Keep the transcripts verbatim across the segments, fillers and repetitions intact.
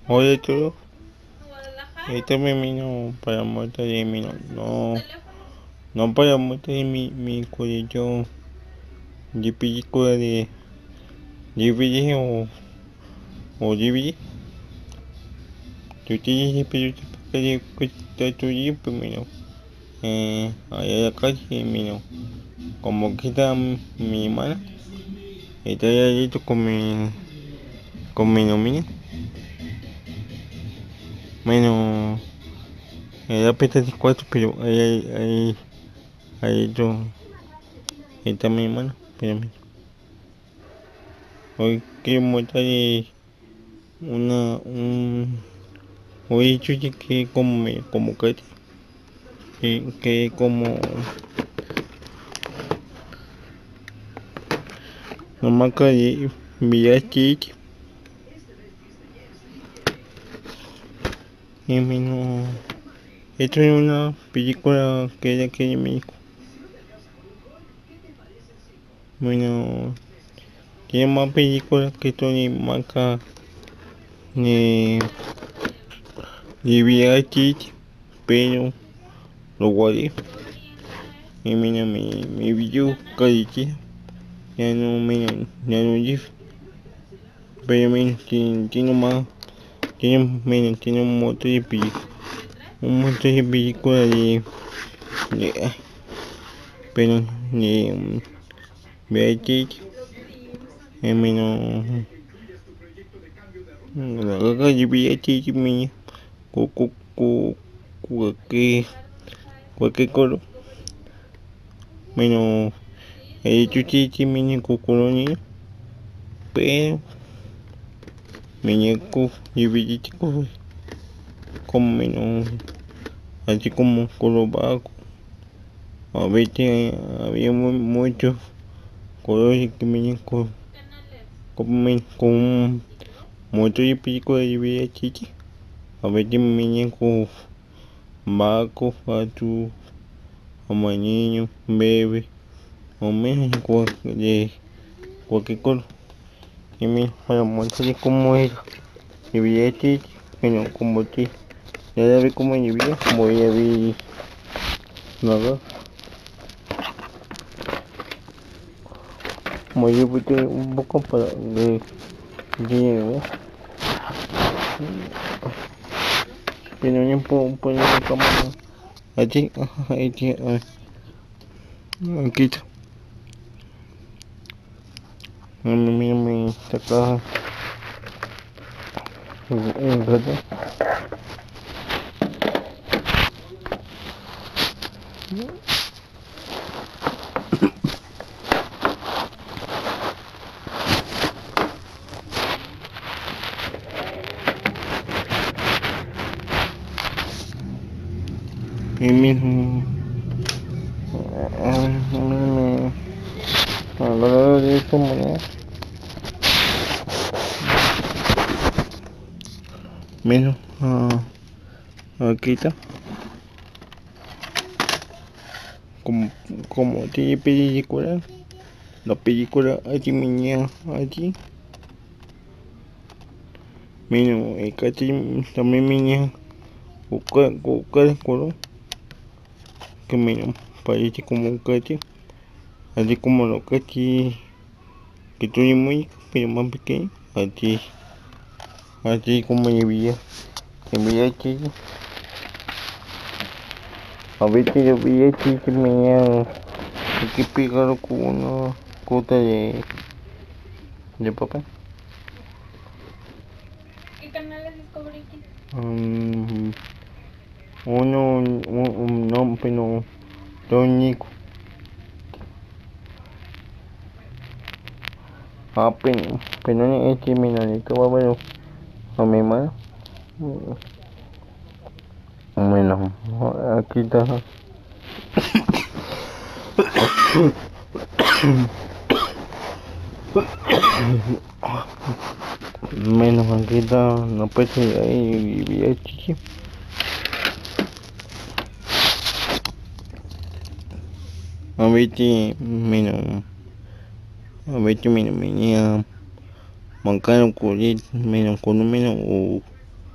Oye, tú, este me vino para muerte de mi no, no, no para muerte de mi, mi colegio de película de D V D o, o D V D. Tú tienes el peluche para que cuesta tu día primero. Eh, allá en la calle, mira, como que está mi hermana, está allá adentro con mi, con mi nómina. Bueno, era pesta de cuatro, pero ahí, ahí, ahí, ahí yo, está mi hermana, espérame. Hoy quiero mostrarle una, un, hoy chuchi que como me, como que, que, que como, no me cae, mira chichi, y me no, esto es una película que era que de México. Bueno, tiene más películas que Tony Maca, ni, ni mira chichi, pero lo guardé. Y mira mi, mi video caricia, ya no, mira, ya no dice. Pero mira, tiene, tiene más, tiene, mira, tiene un montón de películas, un montón de películas de, de, pero de, um, Beatriz, y mira, la gaga de Beatriz, mira, cu, cu, cu, cualquier, cualquier coro, mira, el chuchichi, mira, cucuronía, pero, mira, cu, de Beatriz, como, mira, así como colobaco. A veces había mu- muchos colores que venían con, con, con muchos de películas de vida chichi. A veces venían con vaco, fatu, amarillo, bebé, o menos cual- de cualquier color. Y me para mostrar cómo es de vida chichi, bueno, como te, ya la ve como de vida, voy a ver nada. Voy a ver un poco para ver dinero. Pero no puedo poner la cámara allí, aquí, aquí está. Mira, mira, mira, esta caja un gato. Y mismo, alrededor de esta moneda, mira, ah, aquí está. Como, como tiene película, la película allí, mira, allí. Mira, acá también, mira, buscar, buscar el color. Que mira, parece como un cacho, así como los cachis que tienen muy, pero más pequeños, así, así como el video, el video chico, a veces el video chico me hay que pegarlo con una gota de, de papel. ¿Qué canales descubrí? Um, uno, un, un, no, pero, don Nico. Ah, pero, pero no es que mira, esto va a ver a mi madre. Bueno, aquí está. Menos aquí está una peste de ahí y vi chichi. A veces, menos, a veces, menos, venía mancano con menos, con menos, o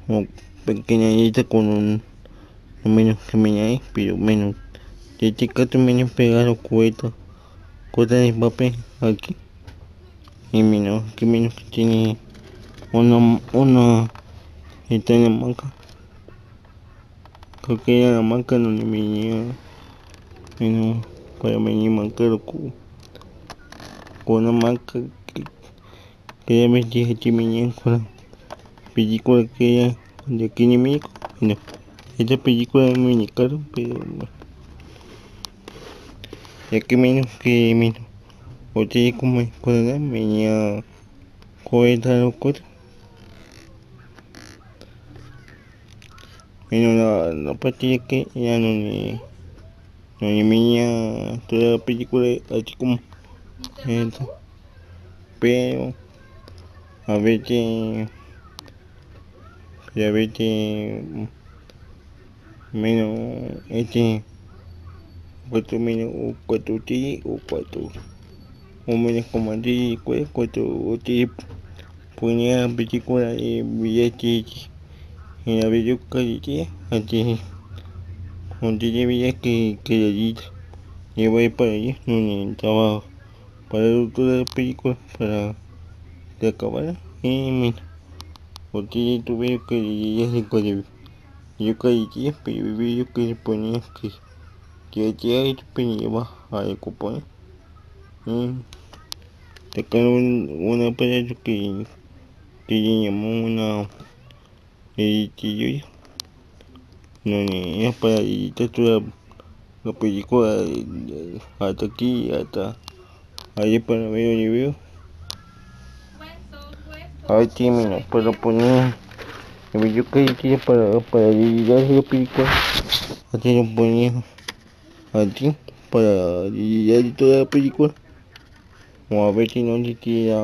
una pequeñita con un menos que me hay, pero menos. De este caso me pegaron cuesta, cuesta de papel aquí. Y menos que menos que tiene una, una, está en la marca. Creo que era la marca donde venía, menos, para venir marcado con, con una marca que, que ya me dije que venía con la película que era de aquí en México. No, esta película es muy caro, pero bueno. Ya que menos que menos. Ustedes como escuela venía cuesta los cosas. Menos la, la partida que ya no ni no ni venía toda la película así como esto. Pero a veces a veces menos este cuatro menos o cuatro T o cuatro o menos como antes cuatro o T ponía película y billete en la videocasetera antes antes de veía que que la lista iba a ir para allá no necesitaba para toda la película para que acabara y mira porque tuvieron que ya se cuadra yo caí pero el video que se ponía que que ya el penía a el cupón y sacaron un aparato que que le llamó una editilla no era para editar toda la película hasta aquí hasta ahí para ver el video ahí termina para poner el video que tiene para para editar la película así lo ponía aquí para editar toda la película o a ver si no se tira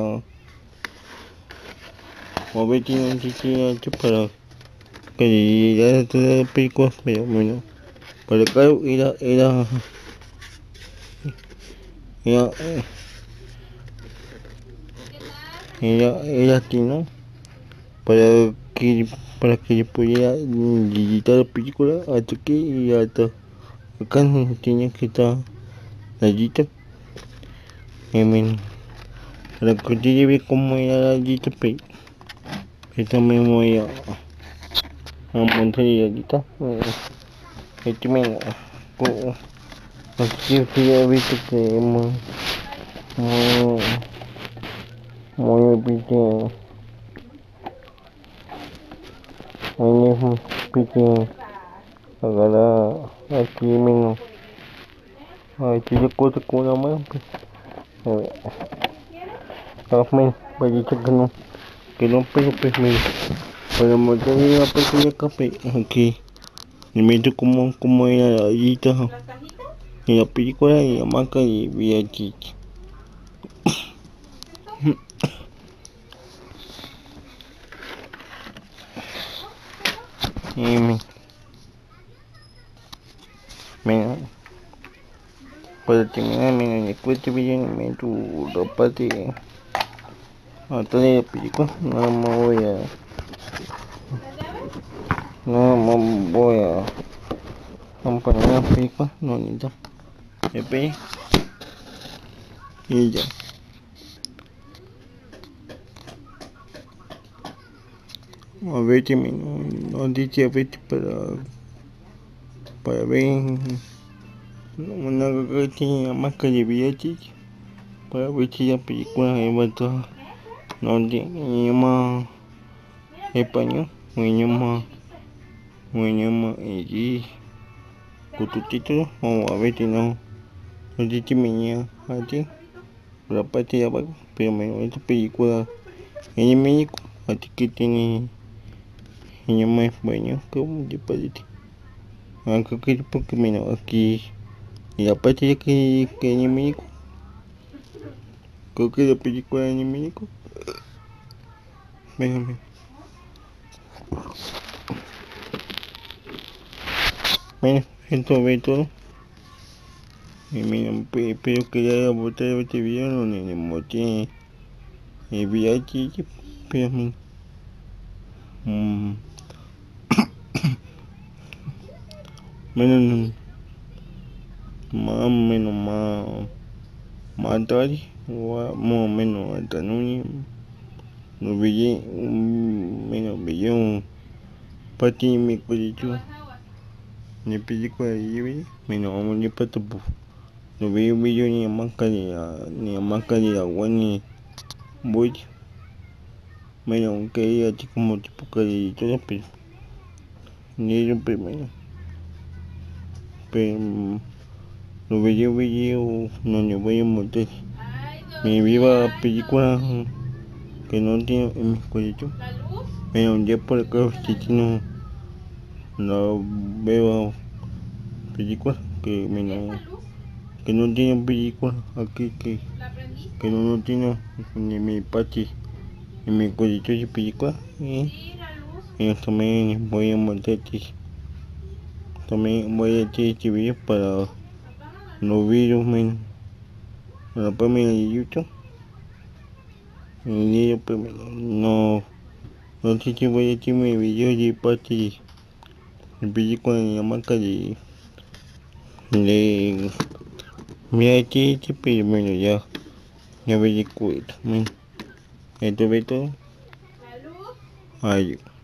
o a ver si no se tira esto para que editar toda la película pero bueno pero claro era era era era era así no para que para que yo pudiera editar la película hasta aquí y hasta acá no tenía que estar la lista y menos para que ustedes vean cómo era la lista pero esta me voy a a montar la lista este menos así que ya he visto que es muy muy muy pequeño muy muy pequeño agarrar aquí menos aquí se corta con una mano pues a ver menos parece que no que no pero pues mira para montar la pequeña café aquí le meto como como era la lista y la película y la marca y V H S y me me para terminar me después te viene tu la parte hasta de la película nada más voy a nada más voy a poner la película no necesito espera y ya a ver si me no, no dice a ver para para ver una gatina marca de V H S para ver si la película va a estar no tiene idioma español o idioma o idioma allí con tu título o a ver si no no dice venía a ti por la parte de abajo pero menos esta película en México así que tiene idioma español como te parece aunque que porque menos aquí y la parte de que que en México creo que la película en México déjame bueno esto ve todo y mira espero que ya haya botado este video donde le mostré el V H S pero mira mmm, menos más o menos más más tarde o más o menos hasta noche no veía un menos veía un pati mi cuello ni película de menos vamos ni pato no veía un video ni a marca de ni a marca de agua ni voy menos que ella así como tipo que todo pero ni yo primero pero los videos videos no me voy a montar mi viva película que no tiene en mi colegio pero un día por acá si no no veo películas que me no que no tienen película aquí que que no, no tiene ni mi parte en mi colegio de película y, y también voy a montar también voy a hacer este video para los videos menos la página de YouTube y yo primero no no sé si voy a hacer mi video de parte de película en la marca de de mira este este pero bueno ya ya veré cuento bueno esto ve todo adiós.